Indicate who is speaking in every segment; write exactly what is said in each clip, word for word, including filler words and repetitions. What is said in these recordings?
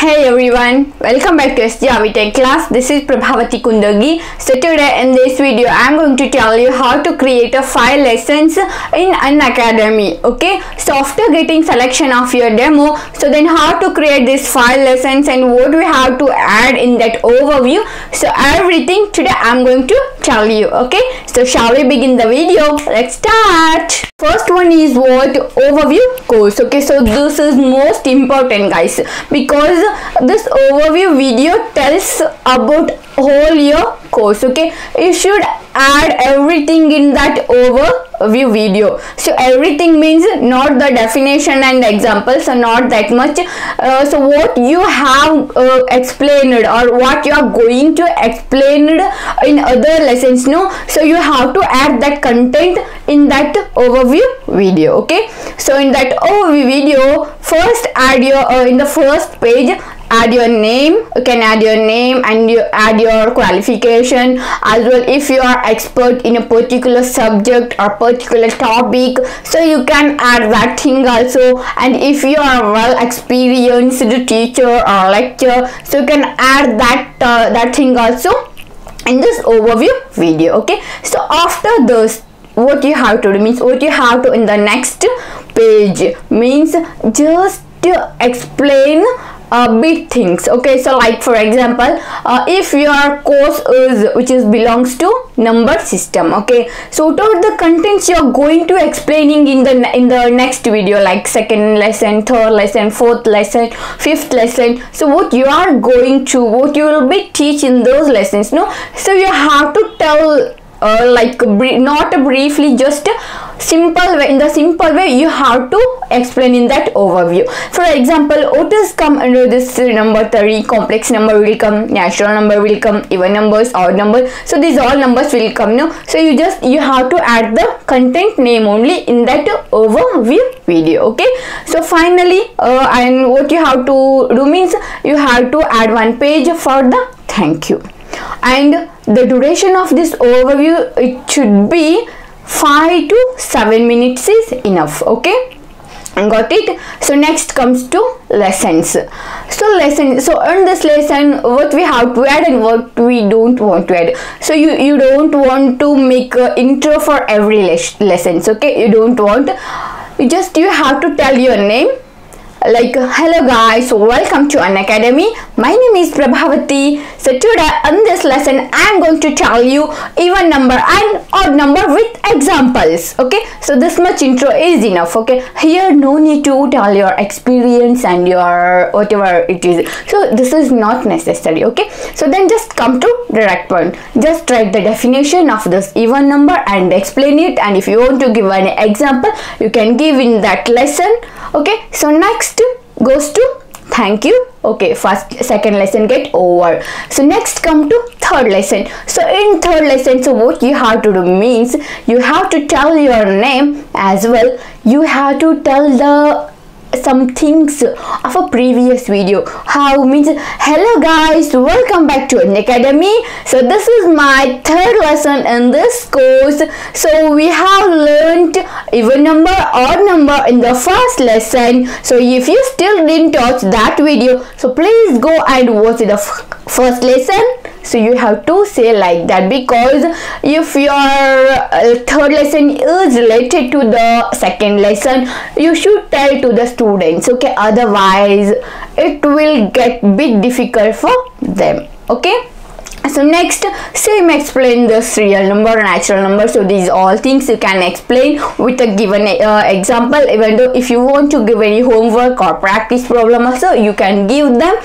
Speaker 1: Hey everyone, welcome back to S J R V Tech class. This is Prabha Kundagi. So today in this video I am going to tell you how to create a five lessons in Unacademy. Okay, so after getting selection of your demo, so then how to create these five lessons and what we have to add in that overview. So everything today I am going to tell you. Okay, so shall we begin the video? Let's start. First one is what? Overview course. Okay, so this is most important, guys, because this overview video tells about whole your course. Okay, you should add everything in that overview video. So everything means not the definition and examples, so not that much. Uh, so what you have uh, explained or what you are going to explain in other lessons, no, so you have to add that content in that overview video. Okay, so in that overview video, first add your uh, in the first page, add your name. You can add your name and you add your qualification as well. If you are expert in a particular subject or particular topic, so you can add that thing also. And if you are well experienced teacher or lecturer, so you can add that uh, that thing also in this overview video. Okay, so after this, what you have to do means what you have to in the next page means just to explain Uh, big things. Okay, so like for example, uh, if your course is which is belongs to number system, okay, so what are the contents you are going to explaining in the in the next video, like second lesson, third lesson, fourth lesson, fifth lesson. So what you are going to, what you will be teach in those lessons, no, so you have to tell uh, like not briefly, just simple way. In the simple way you have to explain in that overview. For example, what is come under this number theory? Complex number will come, natural number will come, even numbers, odd numbers. So these all numbers will come, no, so you just you have to add the content name only in that overview video. Okay, so finally uh, and what you have to do means you have to add one page for the thank you, and the duration of this overview, it should be five to seven minutes is enough. Okay, got it? So next comes to lessons. So lesson, so in this lesson what we have to add and what we don't want to add. So you you don't want to make a intro for every les lessons. Okay, you don't want, you just you have to tell your name, like hello guys, welcome to Unacademy. My name is Prabhavati. So today in this lesson I am going to tell you even number and odd number with examples. Okay, so this much intro is enough. Okay, here no need to tell your experience and your whatever it is, so this is not necessary. Okay, so then just come to direct point, just write the definition of this even number and explain it, and if you want to give an example you can give in that lesson. Okay, so next goes to thank you. Okay, first second lesson get over. So next come to third lesson. So in third lesson, so what you have to do means you have to tell your name as well. You have to tell the some things of a previous video. How means hello guys, welcome back to Unacademy. So this is my third lesson in this course. So we have learned even number, odd number in the first lesson. So if you still didn't watch that video, so please go and watch the first lesson. So you have to say like that, because if your uh, third lesson is related to the second lesson, you should tell to the students. Okay, otherwise it will get bit difficult for them. Okay, so next same explain this real number, natural number. So these all things you can explain with a given uh, example. Even though if you want to give any homework or practice problem also, you can give them.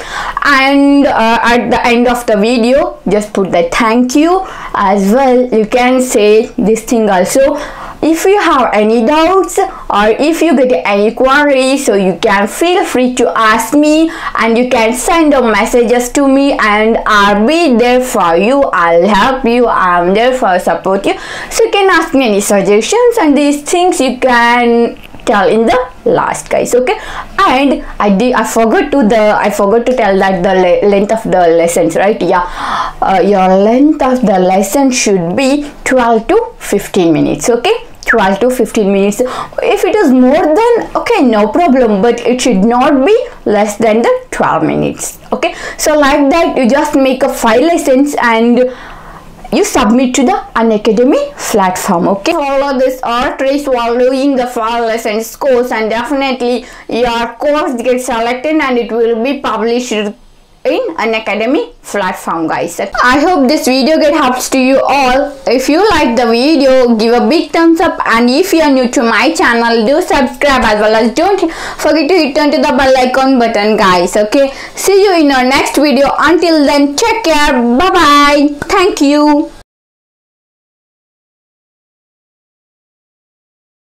Speaker 1: And uh, at the end of the video just put the thank you as well. You can say this thing also. If you have any doubts or if you get any queries, so you can feel free to ask me, and you can send a messages to me and I'll be there for you. I'll help you. I'm there for support you. So you can ask me any suggestions, and these things you can tell in the last, guys. Okay, and I did I forgot to the I forgot to tell that the le length of the lessons, right? Yeah, uh, your length of the lesson should be twelve to fifteen minutes. Okay, twelve to fifteen minutes. If it is more than, okay, no problem, but it should not be less than the twelve minutes. Okay, so like that you just make a five lessons and you submit to the Unacademy platform. Okay, follow this or trace while doing the five lessons course, and definitely your course gets selected and it will be published in Unacademy platform, guys. I hope this video get helps to you all. If you like the video, give a big thumbs up, and if you are new to my channel, do subscribe as well as don't forget to hit on to the bell icon button, guys. Okay, see you in our next video. Until then, take care. Bye bye. Thank you.